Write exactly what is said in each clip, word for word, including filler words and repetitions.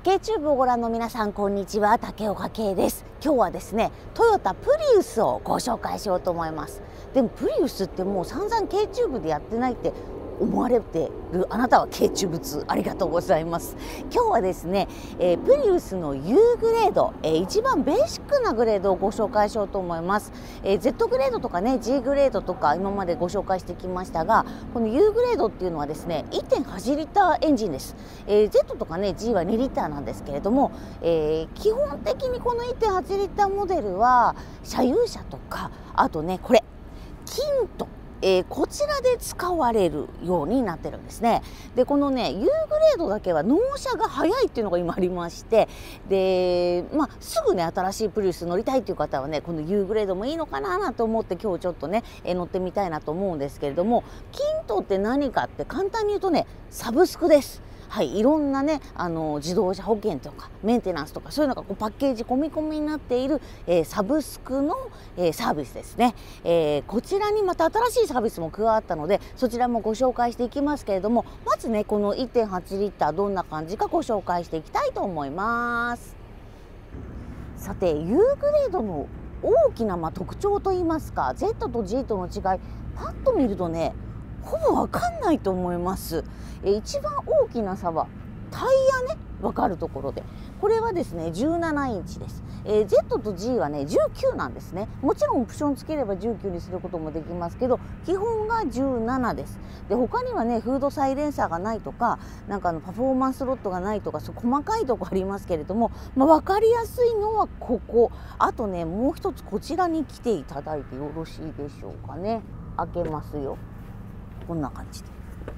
K チューブをご覧の皆さん、こんにちは。竹岡圭です。今日はですね、トヨタプリウスをご紹介しようと思います。でもプリウスってもう散々 K チューブでやってないって思われてるあなたは K チューブ通ありがとうございます。今日はですね、えー、プリウスの U グレード、えー、一番ベーシックなグレードをご紹介しようと思います。えー、Z グレードとかね G グレードとか今までご紹介してきましたが、この U グレードっていうのはですね いってんはち リッターエンジンです。えー、Z とかね G はにリッターなんですけれども、えー、基本的にこの いってんはち リッターモデルは車有車とか、あとねこれキント、えー、こちらで使われるようになってるんですね。でこのね U グレードだけは納車が早いっていうのが今ありまして、で、まあ、すぐね新しいプリウス乗りたいっていう方はねこの U グレードもいいのかななんて思って今日ちょっとね、えー、乗ってみたいなと思うんですけれども、キントって何かって簡単に言うとねサブスクです。はい、いろんなねあの自動車保険とかメンテナンスとかそういうのがこうパッケージ込み込みになっている、えー、サブスクの、えー、サービスですね。えー、こちらにまた新しいサービスも加わったのでそちらもご紹介していきますけれども、まずねこの いってんはち リッターどんな感じかご紹介していきたいと思います。さて U グレードの大きなまあ特徴といいますか Z と G との違いパッと見るとねほぼわかんないと思います。え一番大きな差はタイヤね、わかるところでこれはですねじゅうななインチです。えー、Z と G はねじゅうきゅうなんですね。もちろんオプションつければじゅうきゅうにすることもできますけど基本がじゅうななです。で他にはねフードサイレンサーがないとかなんかあのパフォーマンスロットがないとかそう細かいとこありますけれども、まあ、分かりやすいのはここ。あとねもう一つこちらに来ていただいてよろしいでしょうかね。開けますよ。こんな感じで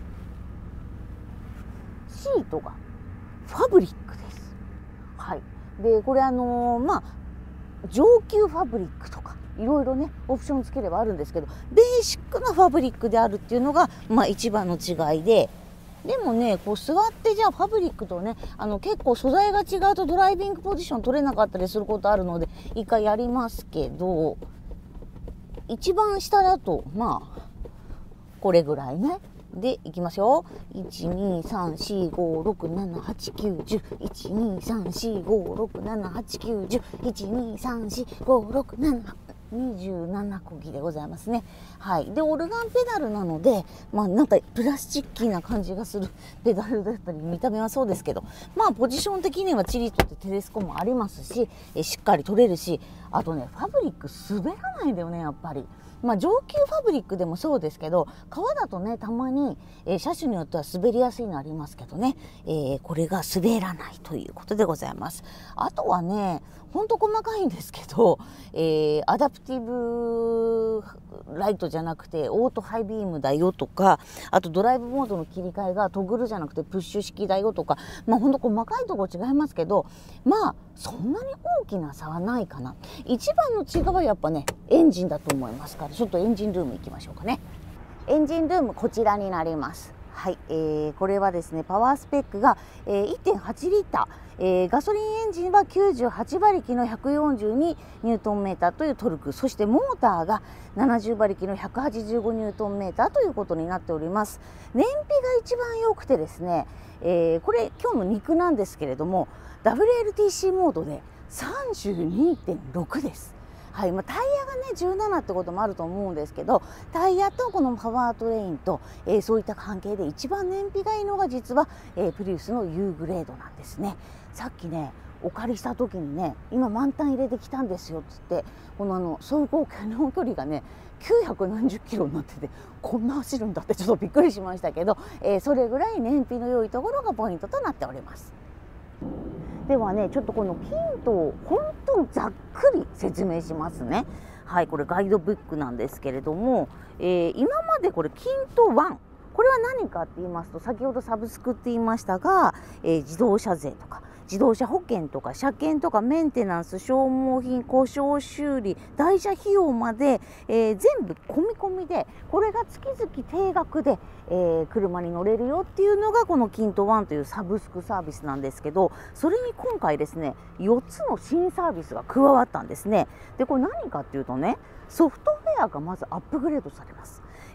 シートがファブリックです。はい。でこれあのー、まあ上級ファブリックとかいろいろねオプションつければあるんですけど、ベーシックなファブリックであるっていうのがまあ一番の違いで、でもねこう座ってじゃあファブリックとねあの結構素材が違うとドライビングポジション取れなかったりすることあるので一回やりますけど、一番下だとまあこれぐらいね。でいきますよ。いちにさんしごろくななはちきゅうじゅういちにさんしごろくななはちきゅうじゅういちにさんしごろくななにじゅうななこぎでございますね。はい。でオルガンペダルなのでまあなんかプラスチッキーな感じがするペダルだったり見た目はそうですけど、まあポジション的にはチリとってテレスコもありますし、えしっかり取れるし、あとねファブリック滑らないんだよねやっぱり。まあ、上級ファブリックでもそうですけど革だとねたまに、えー、車種によっては滑りやすいのありますけどね、えー、これが滑らないということでございます。あとはねほんと細かいんですけど、えー、アダプティブライトじゃなくてオートハイビームだよとか、あとドライブモードの切り替えがトグルじゃなくてプッシュ式だよとか、まあほんと細かいところ違いますけど、まあそんなに大きな差はないかな。一番の違いはやっぱねエンジンだと思いますから、ちょっとエンジンルーム行きましょうかね。エンジンルームこちらになります。はい、えー、これはですねパワースペックが、えー、いってんはち リッター、えー、ガソリンエンジンはきゅうじゅうはちばりきのひゃくよんじゅうにニュートンメーターというトルク、そしてモーターがななじゅうばりきのひゃくはちじゅうごニュートンメーターということになっております。燃費が一番良くてですね、えー、これ今日の肉なんですけれども ダブリューエルティーシー モードで さんじゅうにてんろくです。はいまあ、タイヤがねじゅうななってこともあると思うんですけど、タイヤとこのパワートレインと、えー、そういった関係で一番燃費がいいのが実は、えー、プリウスの U グレードなんですね。さっきねお借りした時にね今満タン入れてきたんですよっつってこのあの走行可能距離がねきゅうひゃくなんじゅっキロになっててこんな走るんだってちょっとびっくりしましたけど、えー、それぐらい燃費の良いところがポイントとなっております。ではねちょっとこのキントを本当にざっくり説明しますね。はいこれガイドブックなんですけれども、えー、今までこれキントワンこれは何かって言いますと先ほどサブスクって言いましたが、えー、自動車税とか自動車保険とか車検とかメンテナンス消耗品故障修理代車費用まで、えー、全部込み込みでこれが月々定額で、えー、車に乗れるよっていうのがこのキントワンというサブスクサービスなんですけど、それに今回ですねよっつの新サービスが加わったんですね。でこれ何かっていうとねソフトウェアがまずアップグレードされます。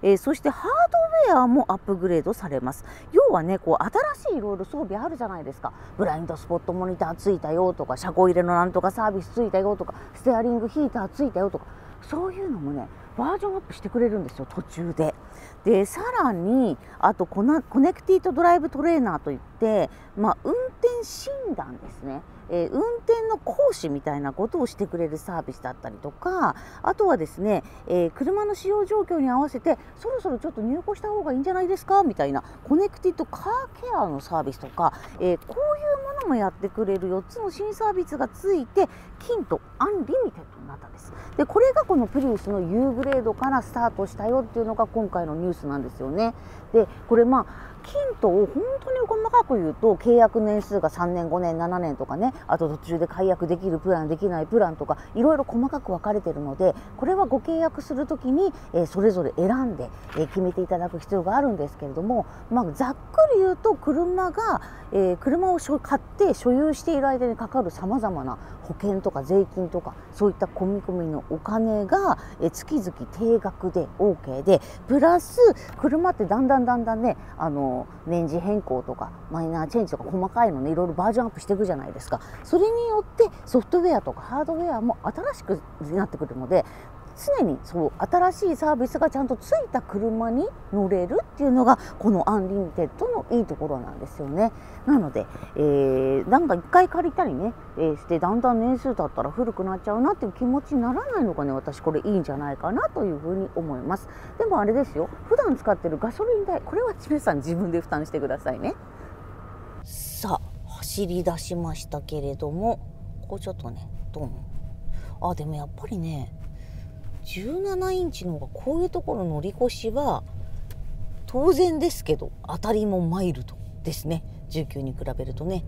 えー、そしてハードウェアもアップグレードされます。要はね、こう新しいいろいろ装備あるじゃないですか。ブラインドスポットモニターついたよとか、車庫入れのなんとかサービスついたよとか、ステアリングヒーターついたよとか、そういうのもねバージョンアップしてくれるんですよ、途中で。でさらにあとコナコネクティッドドライブトレーナーといって、まあ、運転診断ですね、えー、運転の講師みたいなことをしてくれるサービスだったりとか、あとはですね、えー、車の使用状況に合わせてそろそろちょっと入庫した方がいいんじゃないですかみたいなコネクティッドカーケアのサービスとか、えー、こういうものもやってくれるよっつの新サービスがついてキントアンリミテッドになったんです。でこれがこのプリウスの ユー グレードからスタートしたよっていうのが今回のニュースなんですよね。でこれまあキントを本当に細かく言うと、契約年数がさんねんごねんななねんとかね、あと途中で解約できるプランできないプランとかいろいろ細かく分かれているので、これはご契約するときに、えー、それぞれ選んで、えー、決めていただく必要があるんですけれども、まあ、ざっくり言うと車が、えー、車を買って所有している間にかかるさまざまな保険とか税金とかそういった込み込みのお金が、えー、月々定額で オーケー で、プラス車ってだんだんだんだんね、あの年次変更とかマイナーチェンジとか細かいのね、いろいろバージョンアップしていくじゃないですか。それによってソフトウェアとかハードウェアも新しくなってくるので、常にそう新しいサービスがちゃんとついた車に乗れるっていうのがこのアンリミテッドのいいところなんですよね。なので、えー、なんかいっかい借りたりね、えー、してだんだん年数経ったら古くなっちゃうなっていう気持ちにならないのがね、私これいいんじゃないかなというふうに思います。でもあれですよ、普段使ってるガソリン代、これは皆さん自分で負担してくださいね。さあ走り出しましたけれども、こうちょっとねどうもあでもやっぱりねじゅうななインチの方がこういうところ乗り越しは当然ですけど当たりもマイルドですね、じゅうきゅうに比べるとね。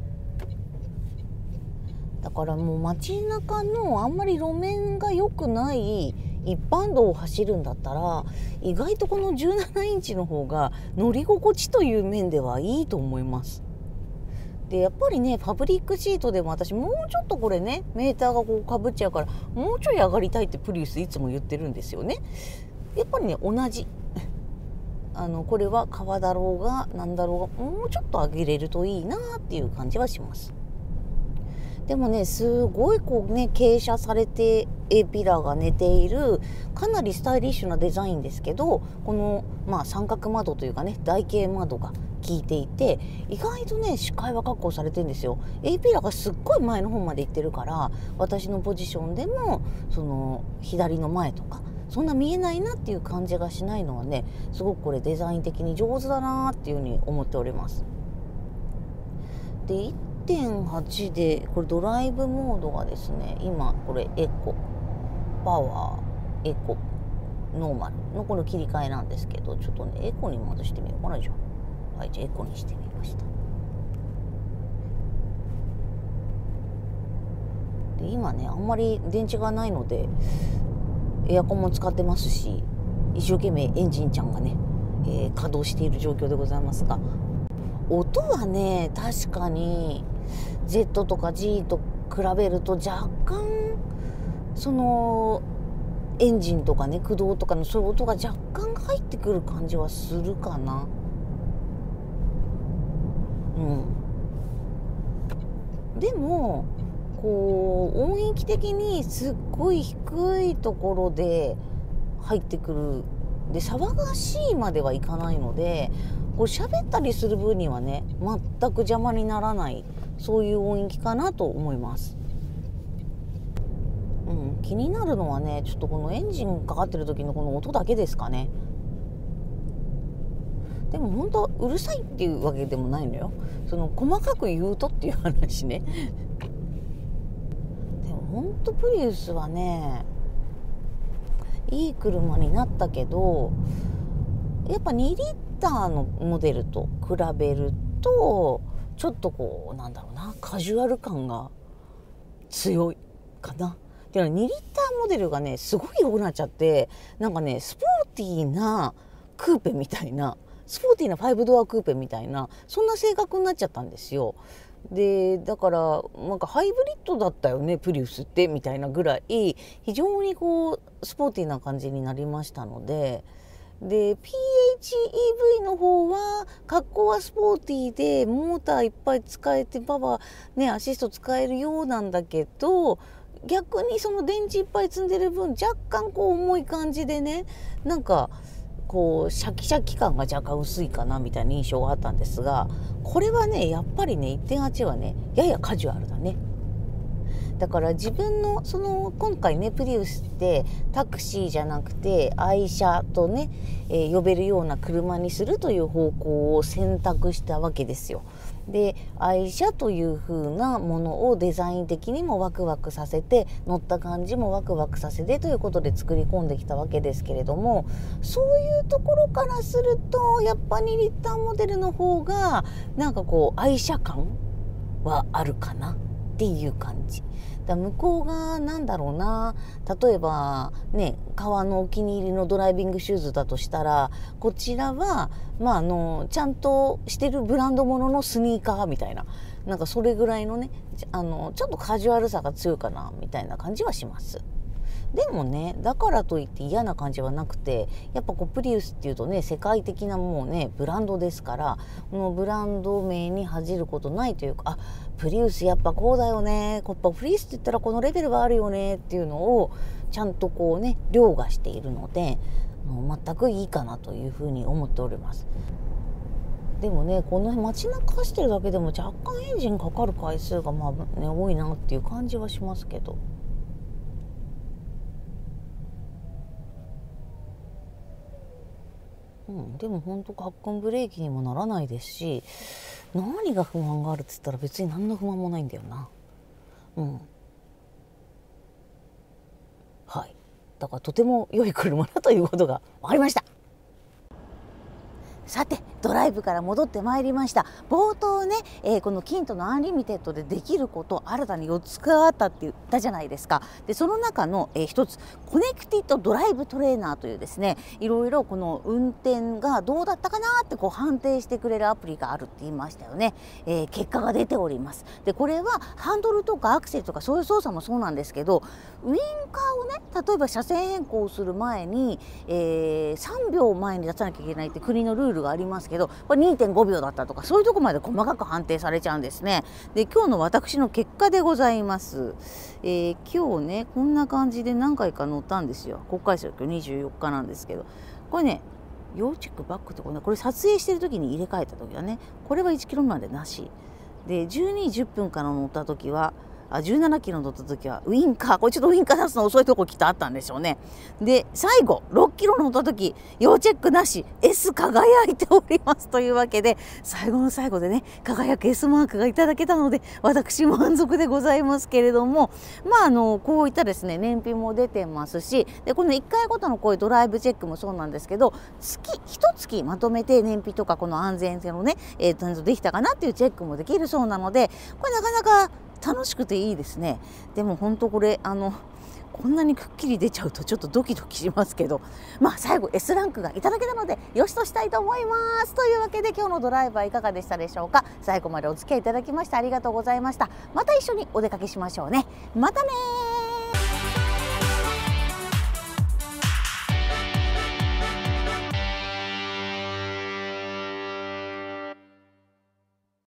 だからもう街中のあんまり路面が良くない一般道を走るんだったら、意外とこのじゅうななインチの方が乗り心地という面ではいいと思います。でやっぱりね、ファブリックシートでも私もうちょっとこれねメーターがこうかぶっちゃうから、もうちょい上がりたいってプリウスいつも言ってるんですよね。やっぱりね同じあのこれは革だろうがなんだろうが、もうちょっと上げれるといいなっていう感じはします。でもねすごいこうね傾斜されて A ピラーが寝ているかなりスタイリッシュなデザインですけど、この、まあ、三角窓というかね台形窓が効いていて、意外とね視界は確保されてるんですよ。 A ピラーがすっごい前の方まで行ってるから、私のポジションでもその左の前とかそんな見えないなっていう感じがしないのはね、すごくこれデザイン的に上手だなっていうふうに思っております。で いってんはち でこれドライブモードがですね、今これエコ、パワー、エコ、ノーマルのこの切り替えなんですけど、ちょっとねエコに戻してみようかな。じゃあはいじゃあエコにしてみました。で今ねあんまり電池がないのでエアコンも使ってますし、一生懸命エンジンちゃんがね、えー、稼働している状況でございますが、音はね確かに Z とか G と比べると若干そのエンジンとかね駆動とかのそういう音が若干入ってくる感じはするかな。うんでもこう音域的にすっごい低いところで入ってくるで、騒がしいまではいかないので、こう喋ったりする分にはね全く邪魔にならない、そういう音域かなと思います。うん、気になるのはねちょっとこのエンジンかかってる時のこの音だけですかね。でも本当うるさいっていうわけでもないのよ。その細かく言うとっていう話ねでも本当プリウスはねいい車になったけど、やっぱにリッターのモデルと比べるとちょっとこうなんだろうな、カジュアル感が強いかな。っていうのはにリッターモデルがねすごい良くなっちゃって、なんかねスポーティーなクーペみたいな、スポーティーなファイブドアクーペみたいな、そんな性格になっちゃったんですよ。でだからなんかハイブリッドだったよねプリウスってみたいなぐらい非常にこうスポーティーな感じになりましたので、 で ピーエイチイーブイ の方は格好はスポーティーでモーターいっぱい使えてパワーねアシスト使えるようなんだけど、逆にその電池いっぱい積んでる分若干こう重い感じでね、なんかこうシャキシャキ感が若干薄いかなみたいな印象があったんですが、これはねやっぱりね いってんはち はねややカジュアルだね。だから自分のその今回ねプリウスってタクシーじゃなくて愛車とね、えー、呼べるような車にするという方向を選択したわけですよ。で愛車という風なものをデザイン的にもワクワクさせて、乗った感じもワクワクさせてということで作り込んできたわけですけれども、そういうところからするとやっぱにリッターモデルの方がなんかこう愛車感はあるかなっていう感じだ。向こうがなんだろうな、例えばね革のお気に入りのドライビングシューズだとしたら、こちらはまああのちゃんとしてるブランドもののスニーカーみたいな、なんかそれぐらいのねあのちょっとカジュアルさが強いかなみたいな感じはします。でもねだからといって嫌な感じはなくて、やっぱこうプリウスっていうとね世界的なもうねブランドですから、このブランド名に恥じることないというか、あプリウスやっぱこうだよね、やっぱプリウスって言ったらこのレベルがあるよねっていうのをちゃんとこうね凌駕しているので、もう全くいいかなというふうに思っております。でもねこの街中走ってるだけでも若干エンジンかかる回数がまあね多いなっていう感じはしますけど。うん、でも本当カッコンブレーキにもならないですし、何が不満があるって言ったら別に何の不満もないんだよな。うん。はい。だからとても良い車だということが分かりました。さてドライブから戻ってまいりました。冒頭ね、えー、このキントのアンリミテッドでできること新たによっつがあったって言ったじゃないですか。でその中の、えー、ひとつコネクティッドドライブトレーナーというですね、いろいろこの運転がどうだったかなってこう判定してくれるアプリがあるって言いましたよね。えー、結果が出ております。でこれはハンドルとかアクセルとかそういう操作もそうなんですけど、ウインカーをね例えば車線変更する前に、えー、さんびょうまえに出さなきゃいけないって国のルールがありますけど、これ にてんごびょうだったとかそういうとこまで細かく判定されちゃうんですね。で今日の私の結果でございます。えー、今日ねこんな感じで何回か乗ったんですよ。国会ですよ、今日にじゅうよっかなんですけど、これね要チェックバックってこれ、ね、これ撮影してる時に入れ替えた時はねこれはいちキロまでなしで、じゅうにじじゅっぷんから乗った時はあじゅうななキロ乗った時はウインカー、これちょっとウインカー出すの遅いとこきっとあったんでしょうね。で最後ろっキロ乗った時要チェックなし エス 輝いておりますというわけで、最後の最後でね輝く エス マークがいただけたので私満足でございますけれども、まああのこういったですね燃費も出てますし、でこのいっかいごとのこういうドライブチェックもそうなんですけど、月いちがつまとめて燃費とかこの安全性のね、えー、ちゃんとできたかなっていうチェックもできるそうなので、これなかなか楽しくていいですね。でも本当これあのこんなにくっきり出ちゃうとちょっとドキドキしますけど、まあ最後 エス ランクがいただけたのでよしとしたいと思います。というわけで今日のドライブはいかがでしたでしょうか。最後までお付き合いいただきましてありがとうございました。また一緒にお出かけしましょうね。またねー。